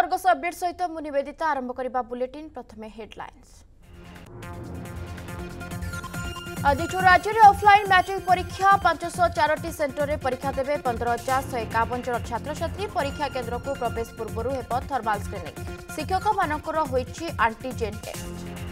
Argus update सहित मु निवेदिता आरंभ करबा बुलेटिन प्रथमे हेडलाइंस। आज राज्य में ऑफलाइन मैट्रिक परीक्षा 504 सेंटर में परीक्षा देवे 15,151 जन छात्र छात्री। परीक्षा केन्द्र को प्रवेश पूर्व हेब थर्माल स्क्रीनिंग। शिक्षक मानकर होईछि एंटीजेन टेस्ट।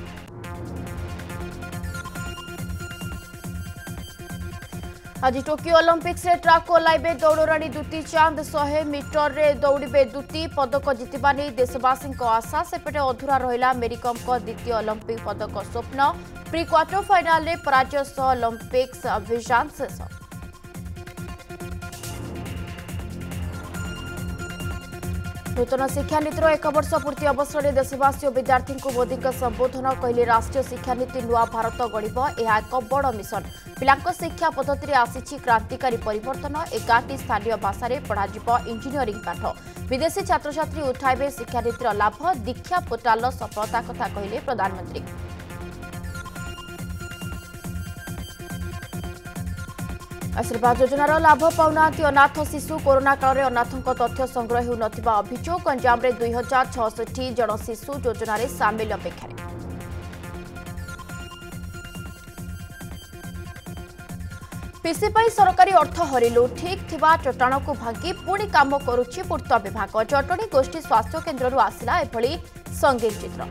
आज टोकियो ओलंपिक्स रे ट्रैक को ओह्लाइबे दौड़राणी दुती चांद। 100 मीटर रे दौड़े दुती। पदक जितवा नहीं देशवासी आशा। सेपटे अधूरा रहिला मेरीकॉम को द्वितीय ओलंपिक पदक स्वप्न। प्री क्वार्टर फाइनाल रे पराजय सह ओलंपिक्स अभियान शेष। नूतन शिक्षा नीतिर 1 वर्ष पूर्ति अवसर में देशवासी और विद्यार्थी को मोदी संबोधन। कहले राष्ट्रीय शिक्षा नीति नुआ भारत गढ़ यह एक बड़ मिशन। पिला शिक्षा पद्धति में आसी क्रांतिकारी परिवर्तन। 11टी स्थानीय भाषा में पढ़ा इंजीनियरिंग पाठ। विदेशी छात्र छात्री उठाइबे शिक्षा नीतिर लाभ। दीक्षा पोर्टाल सफलता कथा कहले प्रधानमंत्री। आशीर्वाद योजनार लाभ पाउना अनाथ शिशु। कोरोना काल में अनाथों तथ्य संग्रह हो नथिबा अभियोग। गंजाम में 2066 जन शिशु योजना रे सामिल अपेक्षा। पीसी पाई सरकारी अर्थ हरिलु। ठीक थिबा चट्टाण को भांगी पुणी काम करुछि पूर्त विभाग। जटणी गोष्ठी स्वास्थ्य केन्द्र आसिला एभली संगीन चित्र।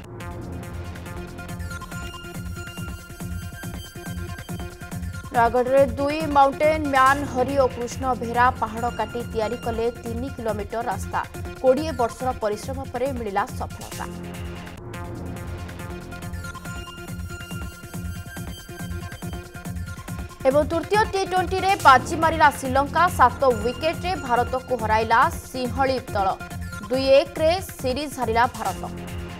रायगढ़ में 2 माउंटेन मैन हरि और कृष्ण बेहरा पहाड़ काटी तैयारी कले 3 किलोमीटर रास्ता। 20 वर्षर परिश्रम पर मिला सफलता। एवं तृतीय T20 रे बाजी मारिला श्रीलंका। 7 विकेट रे भारत को हराइला सिंहली दल। 2-1 रे सीरीज हारिला भारत।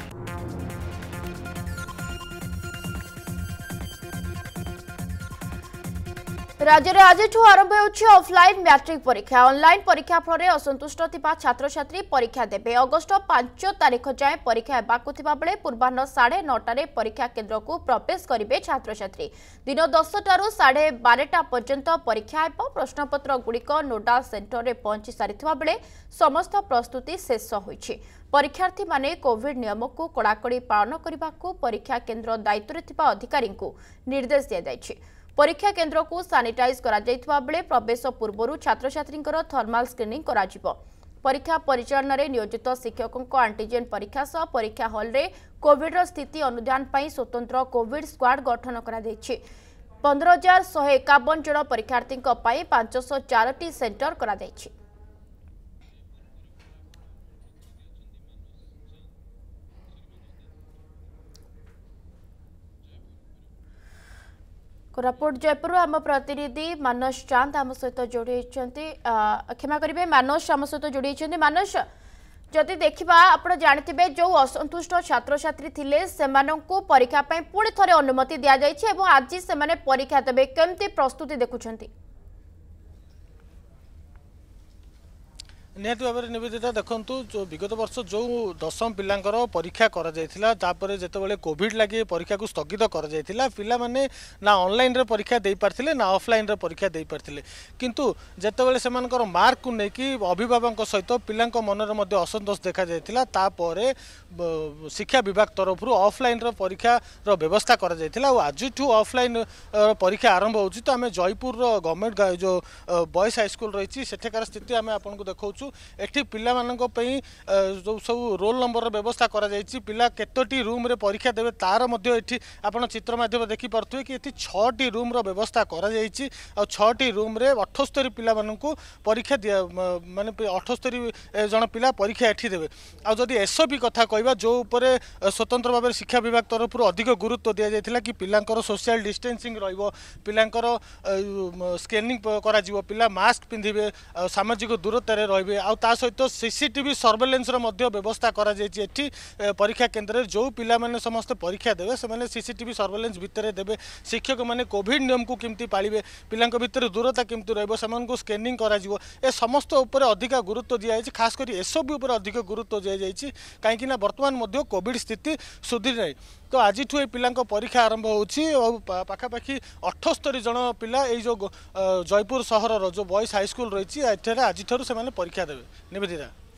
राज्य में आज आरंभ होउछि ऑफलाइन मैट्रिक परीक्षा। ऑनलाइन परीक्षा फल असंतुष्ट थिबा छात्र छात्री परीक्षा देबे। अगस्ट 5 तारीख जाए परीक्षा हेबाकु थिबा बेले पूर्वाह्न 9:30 परीक्षा केन्द्र को प्रवेश करिवे छात्र छात्री। दिन 10 टारू 12:30 पर्यंत परीक्षा हेब। प्रश्नपत्र गुड़िक नोडाल सेंटर में पहुंची सारिथिबा बेले समस्त प्रस्तुति शेष होइछि। परीक्षार्थी माने कोविड नियम को कड़ाकड़ी पालन करने को परीक्षा केन्द्र दायित्व थिबा अधिकारी को निर्देश दिया जायछि। परीक्षा केन्द्र को सानिटाइज करा जायथिबा बेले प्रवेश पूर्व छात्र छात्री थर्माल स्क्रीनिंग करा जिवो। परीक्षा परिचालन में नियोजित शिक्षकों एंटीजेन परीक्षा सह परीक्षा हॉल रे कोविड स्थिति अनुध्यान पर स्वतंत्र कोविड स्क्वाड गठन करा दैछि। 15,151 जन परीक्षार्थी 504टी सेंटर करा दैछि। कोरापुट जयपुर आम प्रतिनिधि मानस चांद आम सहित जोड़ी क्षमा करेंगे। मानस आम सहित जोड़ी। मानस जदि देखा आप जानते जो असंतुष्ट छात्र छात्री थिले सेमानंकु परीक्षा पुणी थरे अनुमति दि जाइए। आज से परीक्षा देवे केमती प्रस्तुति देखुंट? निहत भाव में निवेदिता देखु जो विगत वर्ष जो दशम पिलांकर परीक्षा करा जायथिला तापरे जेतेबेले कोविड लगी परीक्षा को स्थगित करा जायथिला पिला माने ना ऑनलाइन रे परीक्षा दे पारथिले ना ऑफलाइन रे परीक्षा दे पारथिले। किंतु जेतेबेले सेमानकर मार्क को नेकी अभिभावक सहित पिलांक मन रे मध्ये असंतोष देखा जायथिला तापरे शिक्षा विभाग तरफ ऑफलाइन रे परीक्षा रो व्यवस्था करा जायथिला। आज ऑफलाइन परीक्षा आरंभ होउची। तो आमे जयपुर गवर्नमेंट जो बॉयज हाई स्कूल रही सेठेकार स्थिति आमे आपनको देखौ एठी पिला मानक पई जो सब रोल नंबर व्यवस्था करा जायछि। पिला केतोटी रूम रे परीक्षा देबे तार मध्ये एठी आपण चित्र माध्यम देखि परथुए कि एठी 6टी रूम रो व्यवस्था करा जायछि। आ 6टी रूम रे 78 पिला मानकु परीक्षा दिया माने 78 जन पिला परीक्षा एठी देबे। आ जदि एसओपी कथा कहबा जो ऊपर स्वतंत्र भाव शिक्षा विभाग तरफ अधिक गुरुत्व दिया जायथिला कि पिलांकर सोशल डिस्टेंसिंग रहइबो, पिलांकर स्कैनिंग करा जिवो, पिला मास्क पिंधिबे, सामाजिक दूरता रे रहइबे। आ ता सहित सीसीटीवी सर्वेलेंस व्यवस्था करा जायछि। एठी परीक्षा केन्द्र जो पिला माने समस्त परीक्षा देवे से माने सीसीटीवी सर्वेलेंस भितर देवे। शिक्षक माने कोविड नियम को केमती पालिबे, पिलांक भितर दूरता केमती रहइबो, समान स्कैनिंग करा जिवो। ए समस्त ऊपर अधिक गुरुत्व दिया जायछि। खास करी एसओपी ऊपर अधिक गुरुत्व दिया जायछि काहेकि ना वर्तमान मध्ये कोविड स्थिति सुधीर नै। तो आज ए पिलांक परीक्षा आरंभ होछि। पाखापाखि 78 जन पिला ए जो जयपुर सहर जो बॉयज हाई स्कूल रही आज परीक्षा देवे। निवेदिता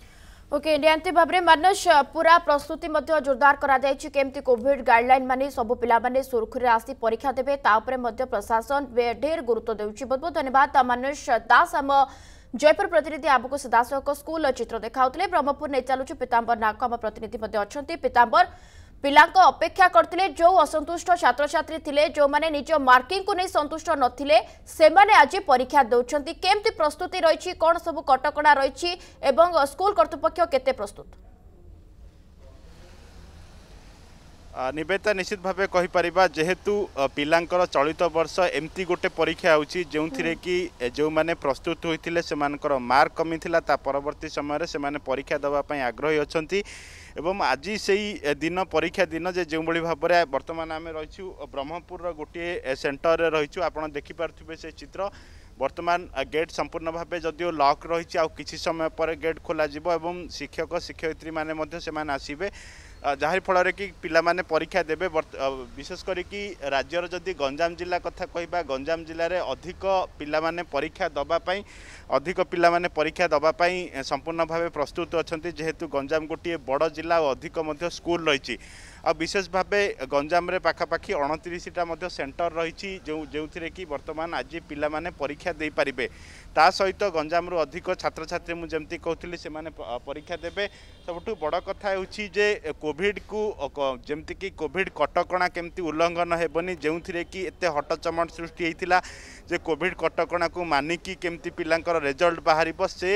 ओके नियंत्रित भाव में मानस पूरा प्रस्तुति जोरदार केमती कोविड गाइडलाइन मानी सबु पिला माने सुरखुरी आसी परीक्षा देबे प्रशासन ढेर गुरुत्व देउछि। बहुत बहुत धन्यवाद मानस दास। आम जयपुर प्रतिनिधि आमको सीधासख स्कूल चित्र देखाउतले। ब्रह्मपुर नहीं चलुछि पीतांबर नाक आम प्रतिनिधि अच्छा पीतांबर पिला अपेक्षा करते जो असंतुष्ट छात्र छात्री थिले जो माने निज मार्किंग को नहीं संतुष्ट नथिले से माने आज परीक्षा दौरान केमती प्रस्तुति रही कौन सब कटकणा रही एवं स्कूल कर्तृपक्ष केते प्रस्तुत? निवेदिता निश्चित भाव कहीपर जेहेतु पिलांकर चलित वर्ष एमती गोटे परीक्षा होची जो कि जो माने प्रस्तुत होते से मार्क कमी था परवर्ती समय से परीक्षा देवाई आग्रही अच्छा एवं आज से दिन परीक्षा दिन जे जो भाव में बर्तमान आम रही ब्रह्मपुर गोटे सेंटर रही आप देखिपे से चित्र। वर्तमान गेट संपूर्ण भाव जदिव लॉक रही किसी समय पर गेट खोल शिक्षक शिक्षयित्री माने से आसबे जहाँ फल कि पिला माने परीक्षा देवे। विशेष करी राज्यर जदि गंजाम जिला कथा कहबा गंजाम जिले में अधिक पिला माने परीक्षा दबापाई अधिक पिला माने परीक्षा दबापाई संपूर्ण भाव प्रस्तुत अच्छा जेहेतु गंजाम गोटे बड़ जिला और अधिक स्कूल रही विशेष भाव गंजाम रे पाखापाखि 29टा सेंटर रही जो कि वर्तमान आज पिला माने परीक्षा दे पारिबे। ता सहित गंजाम रु अधिक छात्र छात्री मुझे जमती कहती से परीक्षा देवे। सबुठु बड़ कथा होची जे कोविड को जमती कि कोविड कटकणा केमती उल्लंघन हेबनी जो कि एते हटचमट सृष्टि होता जे कोविड कटकणा को मानिकी केमती पिलांकर रिजल्ट बाहर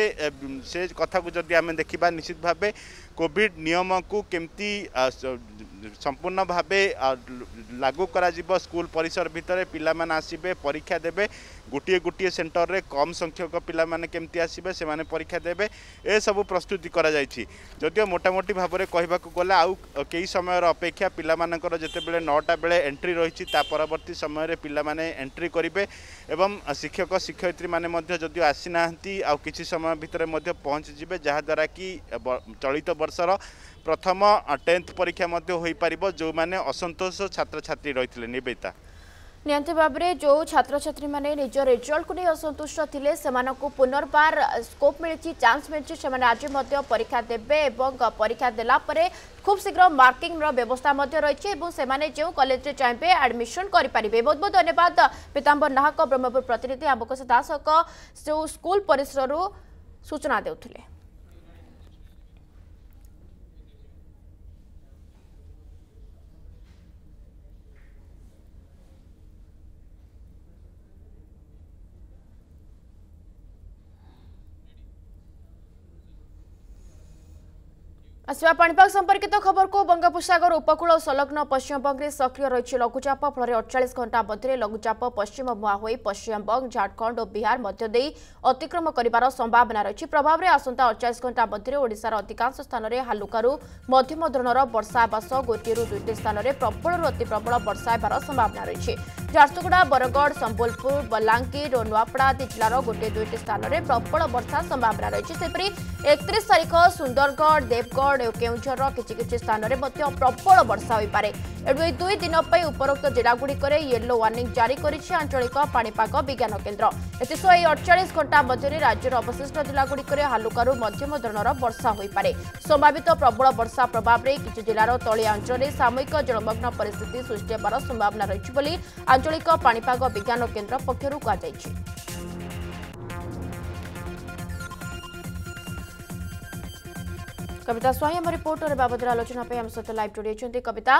से कथा को जदि आम देखा निश्चित भाव कोविड नियम को केमती संपूर्ण भावे लागू करा जिवो। स्कूल परिसर भितर पिला माने आसीबे परीक्षा देबे गोटे गोटे सेंटर रे कम संख्यक पिला माने केमती आसीबे से माने परीक्षा देबे ए सब प्रस्तुति करा जायछि। जदियो मोटामोटी भाव में कहबाक गले आउ कई समय अपेक्षा पिला मानकर जेते बेले 9टा बेले एंट्री रही ता परवर्ती समय रे पिला माने एंट्री करिवे एवं शिक्षक शिक्षयित्री माने मध्य जदियो आसी नाहंती आउ किछि समय भितर मध्य पहुंच जिवे जहा द्वारा कि चलित वर्षर प्रथम 10th परीक्षा हो पारिबो जो माने असंतोष छात्र छात्री रही। निवेदिता नियंत्रित भाव में जो छात्र छात्री माने निज रिजल्ट को नहीं असंतुष्ट थिले सेमानकु पुनर्बार स्कोप मिली चांस मिली से आज परीक्षा देवे एवं परीक्षा देला परे खूब शीघ्र मार्किंग व्यवस्था रही से जो कॉलेज चाहिए एडमिशन करें। बहुत बहुत धन्यवाद पीतांबर नाहक ब्रह्मपुर प्रतिनिधि आमको सीधासख जो स्कूल परिसर सूचना देउथिले। आसवा पाणीपाग संपर्कित खबर को बंगोपसागर उपकूल संलग्न पश्चिमबंग में सक्रिय रही लघुचाप फल 48 घंटा मध्य लघुचाप पश्चिम मुहां हो पश्चिमबंग झारखंड और बिहार मध्य दे अतिक्रम कर संभावना रही। प्रभाव में आसंता 48 घंटा मध्य ओडिशार अधिकांश स्थान में हालुकारू मध्यम धरणर वर्षा सह गोटे 2टी स्थान में प्रबल अति प्रबल वर्षा होबार संभावना रही। झारसुगुड़ा बरगढ़ संबलपुर बलांगीर और नुआपड़ा आदि जिलार गोटे 2टी स्थान में प्रबल वर्षा संभावना रही। सेपरी 31 तारिख सुंदरगढ़ देवगढ़ केउझर किछि स्थान में प्रबल वर्षा हो पारे। एडु 2 दिन उपरोक्त जिलागुड़िक येलो वार्निंग जारी करिछि आंचलिक पाणीपाग विज्ञान केन्द्र। एतसह 48 घंटा मध्य राज्यर अवशिष्ट जिलागुड़िक हालुकारू मध्यम धरणर वर्षा हो पारे। संभावित प्रबल वर्षा प्रभाव में किछि जिलार तलिया अंचल में सामयिक जलमग्न परिस्थिति सृष्टि होबार संभावना रही बोली आंचलिक पाणीपाग विज्ञान केन्द्र पक्षरु कहाଯାଇଛି। कविता स्वाई आम रिपोर्टर बाबद आलोचना आम सहित लाइव जोड़ी। कविता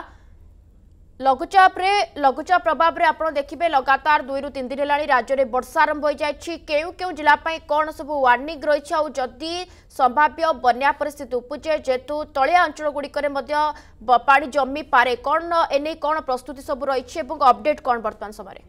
लघुचाप प्रभाव में आप देखिए लगातार 2 ରୁ 3 दिन है राज्य में वर्षा आरंभ हो जाए क्यों जिला कौन सब वार्निंग रही है जदि संभाव्य बन्या परिस्थिति उपजे जेहेतु तलिया अंचल गुड़िक पानी जमी पारे कौन एने कौन प्रस्तुति सब रही अपडेट कौन वर्तमान समय?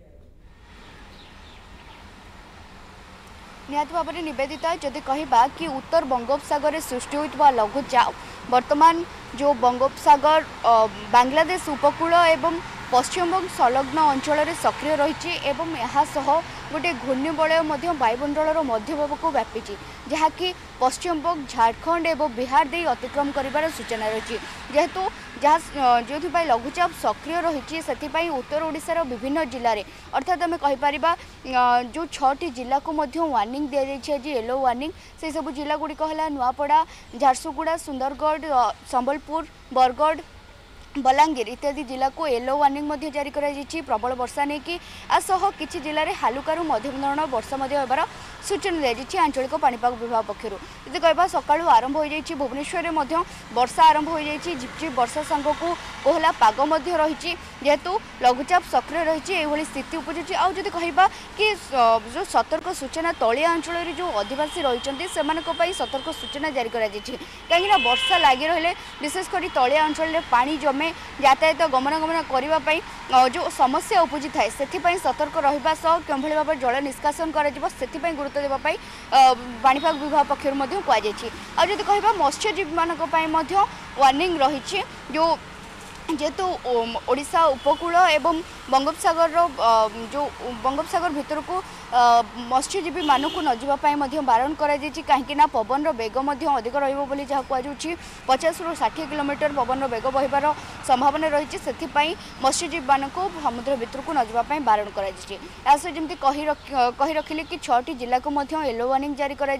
निहत भाव में निवेदिता जदि कहबा कि उत्तर बंगोपसागर में सृष्टि होता लघुचाप वर्तमान जो बंगोपसागर बांग्लादेश उपकूल एवं पश्चिमबंग संलग्न अंचल सक्रिय रही एवं यहाँ गोटे घूर्णिबलय वायुमंडल मध्यभाग को व्यापी जहाँकि पश्चिमबंग झारखंड एवं बिहार दे अतिक्रम कर सूचना रही जेहेतु जहाँ जो लघुचाप सक्रिय रही से उत्तर ओडिशार विभिन्न जिले में अर्थात आम कहीपर जो 6टी जिला को वार्निंग दि जाए आज येलो वार्निंग से सब जिला गुड़िक है नुआपड़ा झारसुगुड़ा सुंदरगढ़ संबलपुर बरगढ़ बलांगीर इत्यादि जिला को येलो वार्निंग जारी कर प्रबल वर्षा नहीं कि आसह किसी जिले में हालुकारु मध्यम धरण वर्षा होबार सूचना दी आंचलिक पाणीपाग विभाग पक्षर यदि कह सका आरंभ हो जाए भुवनेश्वर में वर्षा आरंभ हो जाए झिपझिप वर्षा सांग को कोहला पाग रही जेहेतु लघुचाप सक्रिय रही स्थिति उपजुची आदि कह कि जो सतर्क सूचना तलिया अंचल जो आदिवासी रही सतर्क सूचना जारी कर कहीं वर्षा लगी रही विशेषकर तलिया अंचल पानी जमे यातायात गमनागमन करने जो समस्या उपजी थाए से सतर्क रहा सह के भाव जल निष्कासन कर गुरुत्व देवाई पाणीपाग विभाग पक्षर कहुई कह मत्स्यजीवी मानी वार्निंग रही जो जेहेतु ओडिशा उपकूल एवं बंगोपसागर जो बंगोपसागर भितर को मत्स्यजीवी मानक न जावाई बारण कहीं पवन बेग अधिक रही जहाँ कहुच्छी 50 ରୁ 60 किलोमीटर पवन बेग बहबार संभावना रही से मत्स्यजीवी मानक समुद्र भितर को न जावाई बारण करमती कही रखिले कि 6टी जिला को येलो वार्निंग जारी कर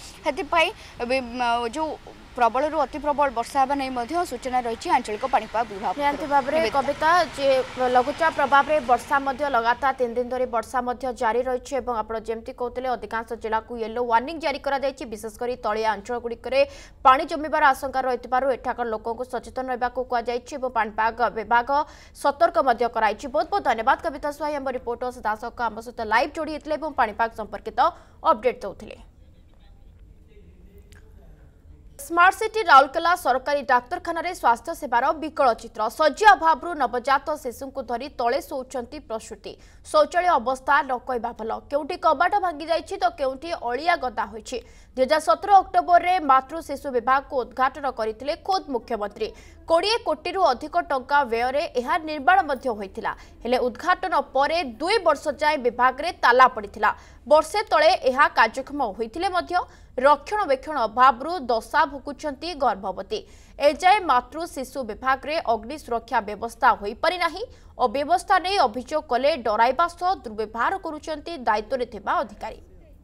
जो प्रबल रु अति प्रबल वर्षा नहीं सूचना रही आंचलिक पाणीपाग विभाग निहांती भाव में कविता जे लघुचाप प्रभाव में वर्षा लगातार 3 दिन धरी वर्षा जारी रही है आप जमी कहते अधिकांश जिला को येलो वार्निंग जारी कर विशेषकर तलिया अंचल गुड़िक पानी जमीबार आशंका रही एठाकर लोकों को सचेतन रहा कहुई पाणीपाग विभाग सतर्क कराई। बहुत बहुत धन्यवाद कविता स्वाई आम रिपोर्टर सीधासख आम सहित लाइव जोड़ी होते पाणीपाग संपर्कित अपडेट देते। स्मार्ट सिटी राउरकेला सरकारी डाक्तरखाना रे स्वास्थ्य सेवार विकल चित्र शଯ୍ୟା अभाव नवजात शिशु को धरी तले शोचंती प्रसूति शौचालय अवस्था न कहवा भल केउटी कबाट भांगी जाइछि तो केउटी अलिया गदा होइछि 2017 अक्टोबर रे मातृ शिशु विभाग को उद्घाटन करथिले खुद मुख्यमंत्री 20 कोटी रु अधिक टंका व्यय रे एहा निर्माण मध्य होइथिला हेले उद्घाटन परे 2 वर्ष जाय विभाग रे ताला पड़िथिला वर्षे तळे एहा कार्यक्रम होइथिले मध्य रक्षणबेक्षण अभाव दशा भुकुंट गर्भवती एजाए मातृ शिशु विभाग रे अग्नि सुरक्षा व्यवस्था हो पारि नाही अव्यवस्था नहीं अभियोग कले डराइबा सह दुर्व्यवहार करुचंती दायित्व रे थिबा अधिकारी।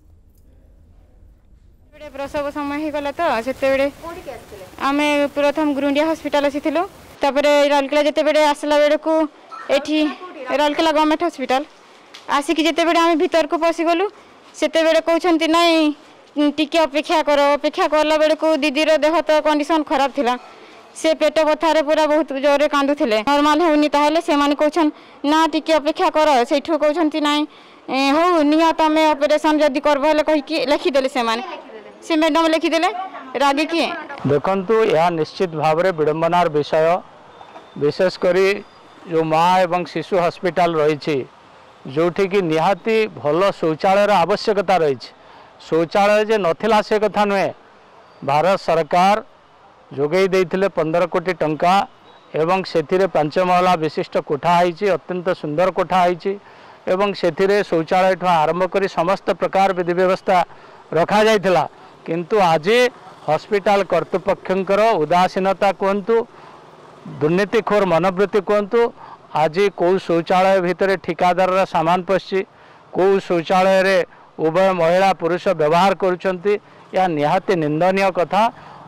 प्रसव समय ही गला तो सेते आमे प्रथम गुरुंडिया हॉस्पिटल आसीथिलो तापरे राउरकेला जेते बेडे आसला बेडे को एठी राउरकेला गवर्नमेंट हॉस्पिटल आसिक जेते बेडे आमे भीतर को पसी गलु सेते बेडे कहउछंती नाही टिके अपेक्षा करला बेले को दीदीर देह तो कंडीशन खराब थिला से पेट बथारे पूरा बहुत जोरे कांदुथिले नॉर्मल होनी ताहले से माने कहछन ना टिके अपेक्षा कर सेठु कहछंती नाही हो निया तमे ऑपरेशन जदी करबो ले कहि कि लिखि देले से मैडम लिखि देले रागे कि देखंतु यह निश्चित भाव रे विडंबनार विषय विशेष करी जो माँ एवं शिशु हॉस्पिटल रही जोठी कि निहाती भल शौचालय आवश्यकता रही शौचालय जे नथिला से कथा नुहे भारत सरकार जोगई देइथिले 15 कोटी टंका एवं सेथिरे 5 महला विशिष्ट कोठा आइछि अत्यंत सुंदर कोठा आइछि एवं सेथिरे शौचालय ठो आरंभ करी समस्त प्रकार विधि व्यवस्था रखा जाइथिला किंतु आज हॉस्पिटल कर्तृपक्षंकर उदासीनता कहतु दुर्नीतिखोर मनोवृत्ति कहतु आज कौ शौचालय भितर ठिकादार सामान पशि कौ शौचालय रे उभय महिला पुरुष व्यवहार करुछंती या निहाती निंदनीय कथा।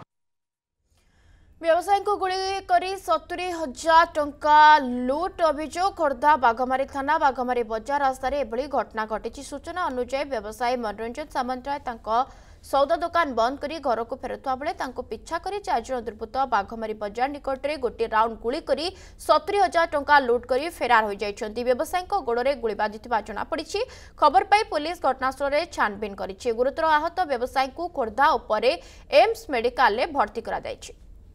व्यवसायी को गुली करी 70,000 टंका लूट अभियोग खोर्धा बाघमारी थाना बाघमारी बजार रास्तार एभली घटना घटी सूचना अनुसार व्यवसायी मनोरंजन सामंतराय सौदा दुकान बंद करी घर को फेरुवा बेले पिछा करी 4 जन दुर्बृत्त बाघमारी बजार निकट में गोटे राउंड गुली करी 70,000 टंका लूट करी फेरार हो जाइछंती व्यवसायी गोड़े गुली बाजिथिबा जଣା पड़िछि खबर पाई पुलिस घटनास्थल में छानबीन करिछि गुरुतर आहत व्यवसायी को खोर्धा उपरे एम्स मेडिकल में भर्ती करा जाइछि।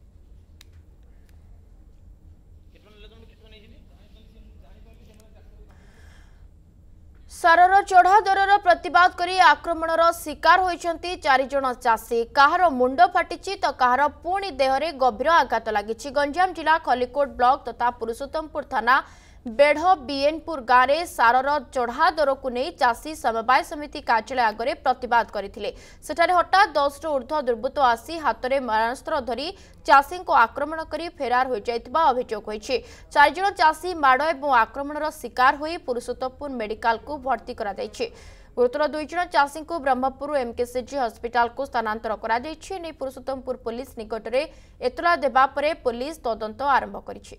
सारर चढ़ा दरर प्रतिवाद करी आक्रमणर शिकार होइछंती 4 जन चाषी काहार मुंड फाटिछि तो काहार पुणी देहरे गभीर आघात लागिछि। गंजाम जिला खलिकोट ब्लॉक तथा पुरुषोत्तमपुर थाना बेढ़ बीएनपुर गाँव में सारर चढ़ा दर को नहीं चाषी समवाय समिति कार्यालय आगे प्रतिवाद करते सेठारे हठात 10 ऊर्ध्व दुर्बृत्त आसी हाथ में मारणास्त्र धरी चाषी को आक्रमण कर फेरार हो जाइतिबा अभियोग होइछि। 4 जन चाषी माड़ और आक्रमणर शिकार होई पुरुषोत्तमपुर मेडिकल को भर्ती करा जाइछि। गुरुतर 2 जन चाषी को ब्रह्मपुर एमकेसीजी हस्पिटाल को स्थानांतर करा जाइछि। नै पुरुषोत्तमपुर पुलिस निकट में एतला देबा परे पुलिस तदंत आरंभ करिछि।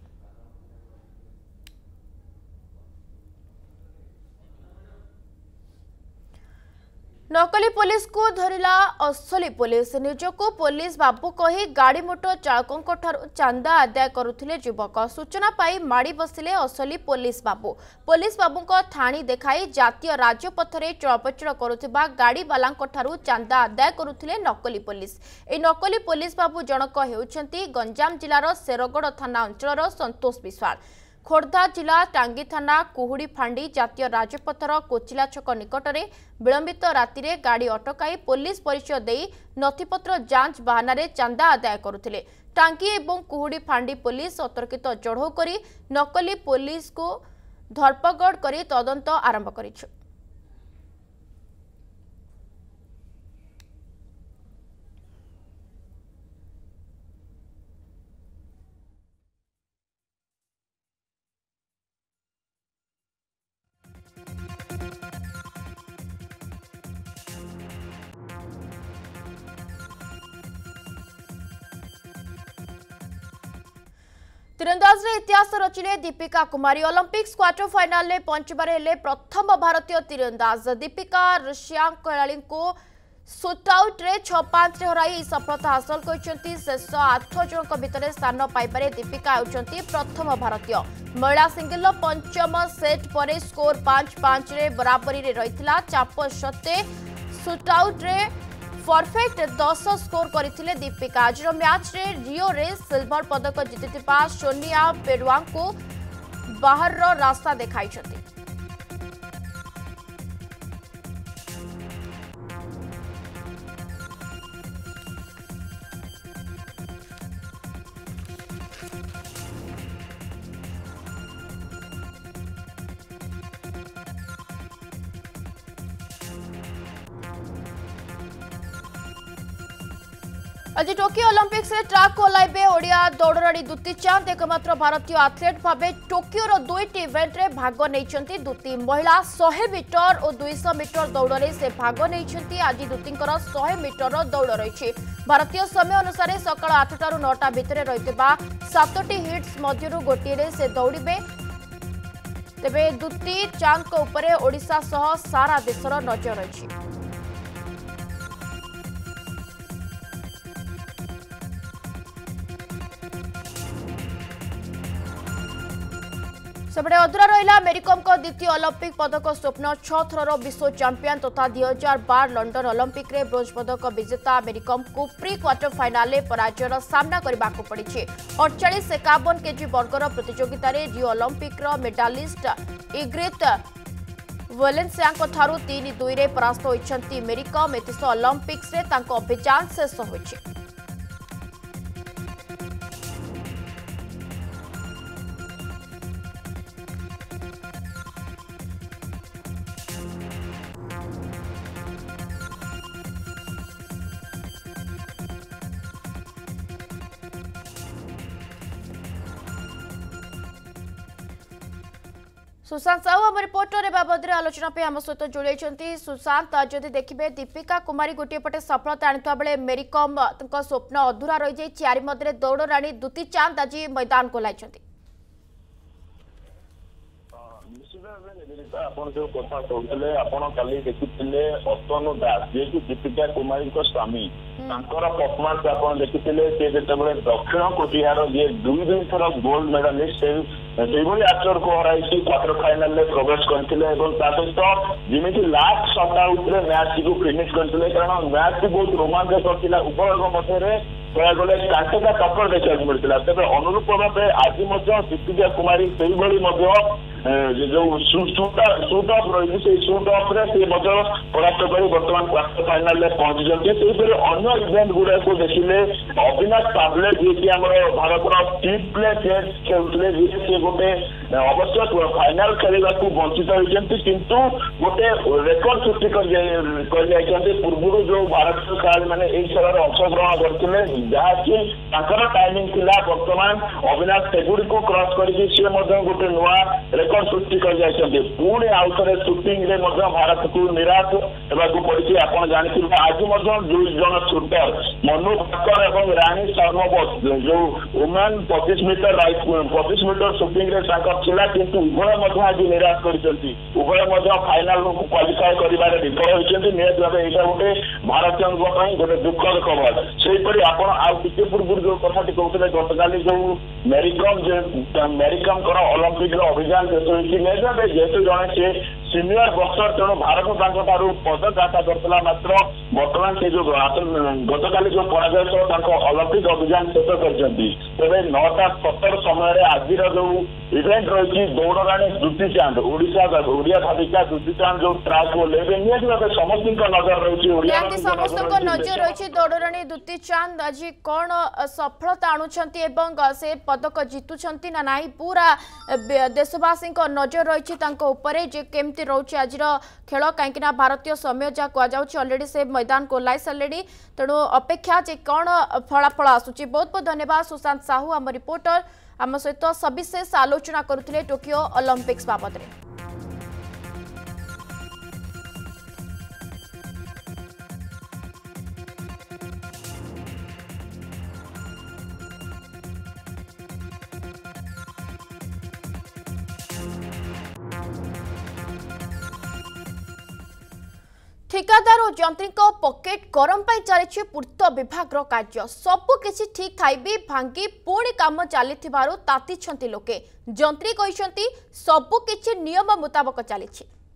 नकली पुलिस को धरिला असली पुलिस निजको पुलिस बाबू कही गाड़ी मोटर चालकों चांदा आदाय करुथिले युवक। सूचना पाई माड़ी बसिले असली पुलिस बाबू ठाणी देखाई जातीय राजपथ में चलप्रचल करुथिबा गाड़ी वालांको ठारू चांदा आदाय करुथिले नकली पुलिस। ए नकली पुलिस बाबू जनक हेउछंती गंजाम जिलार शेरगढ़ थाना अंचलर संतोष विश्वाल। खोर्धा जिला टांगी थाना कुहुड़ी फांडी जातीय राजपथर कोचिला छक निकट में विलंबित राति में गाड़ी अटकाई पुलिस परिचय दे नथिपत्र जांच बहाना चांदा आदाय करुथिले। टांगी एवं कुहुड़ी फांडी पुलिस सतर्कित चढ़ऊ करी नकली पुलिस को धरपकड़ करी तदंत आरंभ करिछु। तीरंदाज रे इतिहास रचिले Deepika Kumari. Olympics quarter final में पहुंचबार हेले प्रथम भारतीय तीरंदाज दीपिका रशिया खेलाड़ी को शूटआउट रे 6-5 रे हराई सफलता हासिल करछंती। शेष 8 जन भितर स्थान पाइबारे दीपिका होउछंती प्रथम भारतीय। महिला सिंगल पंचम सेट पर स्कोर 5-5 रे बराबरी रे रहितला। चाप सत्ते शूटआउट रे परफेक्ट 10 स्कोर करथिले दीपिका। आज मैच रे रियो रे सिल्वर पदक जीतिथिबा सोनिया पेरुआ को बाहर रास्ता देखाई छथि। आज टोकियो ओलंपिक्स में ट्रैक ओह्लैबे ओडिया दौड़राणी दुती चांद। एकमात्र भारतीय एथलीट भाव टोकियोर 2टी इवेंट रे भाग नहीं दुती। महिला 100 मीटर और 200 मीटर दौड़ में से भाग नहीं। आज दुतींकर 100 मीटर दौड़ रही। भारतीय समय अनुसार सकाळ 8 ରୁ 9ଟା भितर रहितबा 7टी हिट्स मध्यरु गोटिए से दौड़े। तेबे दुती चांद को ऊपर ओडिशा सह सारा देशर नजर रही। सेपटे अधूरा रहा मेरीकॉम को द्वितीय ओलंपिक पदक स्वप्न। 6 थर विश्व चैंपियन तथा 2012 लंडन ओलंपिक रे ब्रोंज पदक विजेता मेरीकॉम को प्री क्वार्टर फाइनाल पराजयर सामना करने को पड़ी। 48-51 केजी वर्गर प्रतियोगिता रियो ओलंपिक मेडालिस्ट इग्रित वैलेंसिया 3-2 रे परास्त होइछंती मेरीकॉम। एतिस ओलंपिक्स रे तांको अभियान शेष होइछि। सुशांत साहू आम रिपोर्टर बाबद आलोचना पे आम सहित जोड़ी। सुशांत जदि देखिए दीपिका कुमारी गोटे पटे सफलता आनी बेले मेरीकॉम स्वप्न अधूरा रही जाए। चारि मध्य दौड़राणी दुती चांद आज मैदान को लाई। ଆପଣ ଯୋଉ କଥା କହୁଥିଲେ ଆପଣ କାଲି ଦେଖିଥିଲେ ଅତନୁ ଦାସ ଯିଏକି ଦୀପିକା କୁମାରୀଙ୍କ ସ୍ୱାମୀ ତାଙ୍କର ପରଫର୍ମାନ୍ସ ଆପଣ ଦେଖିଥିଲେ। ସେ ଯେତେବେଳେ ଦକ୍ଷିଣ କୋରିଆର ଯିଏ 2 ଥର ଗୋଲ୍ଡ ମେଡାଲିଷ୍ଟ ସେଇଭଳି ଆକ୍ଟରକୁ ହରାଇକି କ୍ୱାର୍ଟର ଫାଇନାଲରେ ପ୍ରବେଶ କରିଥିଲେ ଏବଂ ତା ସହିତ ଯେମିତି ଲାଷ୍ଟ ସଟ୍ ଆଉଟରେ ମ୍ୟାଚଟିକୁ ଫିନିଶ କରିଥିଲେ। କାରଣ ମ୍ୟାଚଟି ବହୁତ ରୋମାଞ୍ଚକ ଥିଲା। ଉଭୟଙ୍କ ମଧ୍ୟରେ କହିବାକୁ ଗଲେ କାଣ୍ଟେକା ଟକ୍କର ଦେଖିବାକୁ ମିଳିଥିଲା। ତେବେ ଅନୁରୂପ ଭାବେ ଆଜି ମଧ୍ୟ ଦୀପିକା କୁମାରୀ ସେଇଭଳି ମଧ୍ୟ जो सुट अफ रही से सुट अफ्रे से परास्त कर बर्तमान क्वार्टर फाइनाल पहुंची अन्य इवेंट गुड़ा को देखिले अविनाश पाबले जी की भारत स्टीट प्ले खेलुले जी गोटे अवश्य फाइनाल खेलने को वंचित होती किंतु गोटे रेकर्ड सृष्टि कर पूर्व जो भारतीय खेलाड़ी मैंने खेल अंशग्रहण करते जहाँकि टाइमिंग थिला बर्तमान अविनाश सेगुड़ी को क्रॉस करके गोटे नुआ रेकर्ड सृष्टि कर पुणी आउ थे सुटिंग भारत को निराश होगा पड़ी आप जानते आज दुई जन शूटर मनु भाकर और रानी शर्मा जो वुमेन 25 मीटर 25 मीटर सुटिंग थिला किंतु उभय आज निराश कर उभय फाइनाल क्वालिफाई कर विफल होती निहत भाव यहाँ गोटे भारतीय गोटे दुखद खबर से आपके पूर्व जो कथाटी कहते गतकाली जो मेरिकम ओलंपिक अभियान शेष होती जेहेतु जड़े से सीनियर बक्सर तेणु भारत पदक आशा करता मात्र बर्तमान से जो गतकाली जो पराजय सह ओलंपिक अभियान शेष कर तेरे 9:17 समय आज जो इवेंट रही दौड़राणी दुती चांद ओडिया धाविका दुती चांद जो ट्रैक को लेबे निहत समस्त नजर रही समस्त नजर रही दौड़राणी दुती चांद आज कौन सफलता आणुछंती एवं से पदक जितुछंती ना नाही पूरा देशवासी नजर रही जे केमती रोचे आज खेल कहीं भारतीय समय जहाँ कहुच्छे अलरेडी से मैदान को लाई सारे तेणु अपेक्षा जे कौन फलाफल आसूची। बहुत बहुत धन्यवाद सुशांत साहू आम रिपोर्टर आम सहित सविशेष आलोचना करुले टोकियो ओलंपिक्स बाबद में। ठिकादार और जंत्री पकेट गरम पाई चली पूर्त विभाग कार्य सबकिछि ठीक थाई भी भांगी पुणी काम चली ताती लोके जंत्री कहते सबकिछि नियम मुताबक चली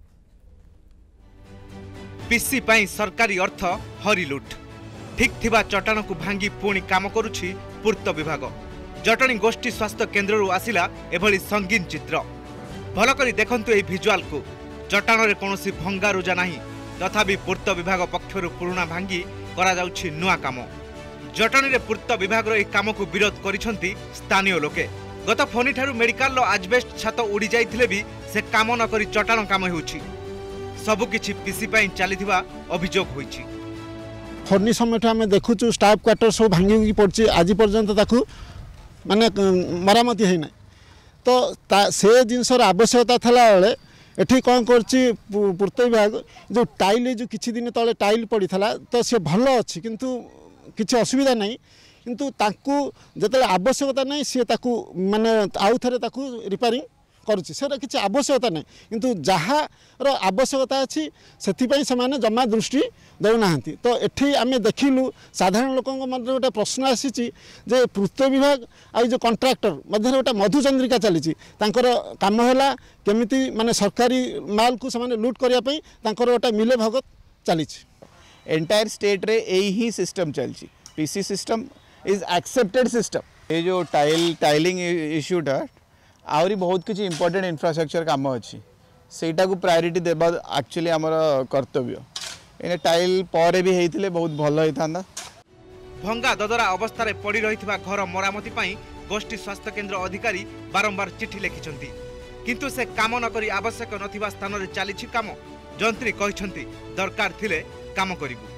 पीसी पाई सरकारी अर्थ हरिलुट ठीक थिबा चटाण को भांगी पुणी काम करुछि पूर्त विभाग जटणी गोष्ठी स्वास्थ्य केन्द्र आसिला एभली संगीन चित्र भल करी देखंतु ए भिजुआल को चटाण रे कोनोसी भंगा रुजा नाही तथापि पूर्त विभाग पक्षर पुराणा भांगी करा जाउछि नुआ काम जटणी रे पूर्त विभाग रो काम को विरोध करिसंती स्थानीय लोके गत फनी ठारू मेडिकल रो आजबेस्ट छात उड़ी जाइथिले भी से काम न करी चटाण काम हेउछि सब किछि पीसी पई चलीथिबा अभियोग होइछि। फनी समय आम देखुचु स्टाफ क्वार्टर सब भांगी पड़छि आज पर्यंत ताकू माने मरामती है ना तो से जिनसर आवश्यकता थला बेले एठी कौन करछि पूर्त विभाग जो टाइल जो किछि दिन तले टाइल पड़ी थला तो से भल अछि किंतु किछि असुविधा नहीं किंतु ताकू जतले आवश्यकता नहीं सी ताकू माने आउ थरे ताकू रिपेयरिंग करुछि सेरा किछि आवश्यकता नहीं किंतु जहाँ आवश्यकता अच्छी से समाने जमा दृष्टि देउनाहांती तो एठी आमे देखिलु साधारण लोकंक मध्य गोटे प्रश्न आसीछि जे पूर्त विभाग आ जो कॉन्ट्रैक्टर मध्य गोटे मधुचंद्रिका चली काम है केमिति माने सरकारी माल को समाने लूट करिया पई तांकर गोटे मिले भगत चली एंटायर स्टेट रे यही सिस्टम चलछि PC system is accepted system ये जो टाइलिंग इश्यूटा आहरी बहुत किसी इंपोर्टेंट इंफ्रास्ट्रक्चर काम अच्छी सेटा को प्रायोरिटी देबा एक्चुअली आमर कर्तव्य इन टाइल पर भी होते बहुत भल होता भंगा ददरा अवस्था रे पड़ी रही घर मरामती पाई गोष्ठी स्वास्थ्य केन्द्र अधिकारी बारंबार चिठी लिखिछंती किंतु से काम न करी आवश्यक नथिबा स्थान रे चली काम जंत्री कहछंती दरकार थिले काम करिबु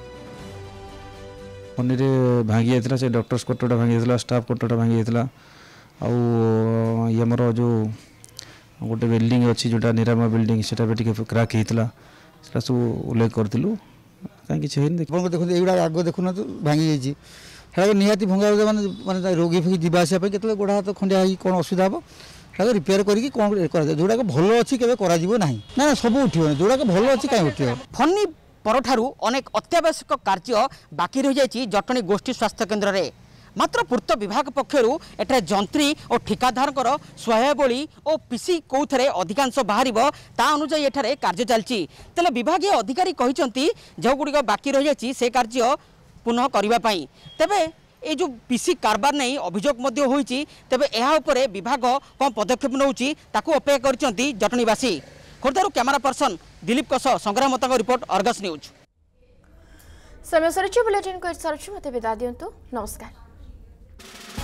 फनी रे भांगी जाइतला से डॉक्टर्स कोटोटा भांगी जाइतला स्टाफ कोटोटा भांगी जाइतला आउ ये मोर जो गोटे बिल्डिंग अच्छी जोटा निरामय बिल्डिंग से क्राक होता है सब उल्लेख करूँ कहीं देखो देखो ये आग देखुना तो भांगी जाइए निहाती भंगा माने रोगी फी जावासपे के गोड़ हाथ खंडिया कौन असुविधा हम से रिपेयर करके कौन जोड़ा भल अच्छी केवे ना सब उठे जोड़ा भल अच्छी कहीं उठे फनी परठारू अनेक अत्यावश्यक कार्य बाकी रही जाइए जटणी गोष्ठी स्वास्थ्य केन्द्र में मात्र पूर्त विभाग पक्षर एठारे जंत्री और ठिकादार सहायबली और पीसी कौथे अधिकांश बाहर ता अनुजाई एठारे कार्य चलती तेल विभागीय अधिकारी कहते जो गुड़िक बाकी रही से कार्य पुनः करने तेबे ये जो पीसी कारबार नहीं अभियोग होती तेज यहाँ विभाग कौन पदक्षेप नौची ताकू अपेक्षा करछंती जटणीवासी। खोर्धारू camera person Dilip Sangram Matang report Argus news. समय सर बुलेटिन को मत विदा दिंतु नमस्कार।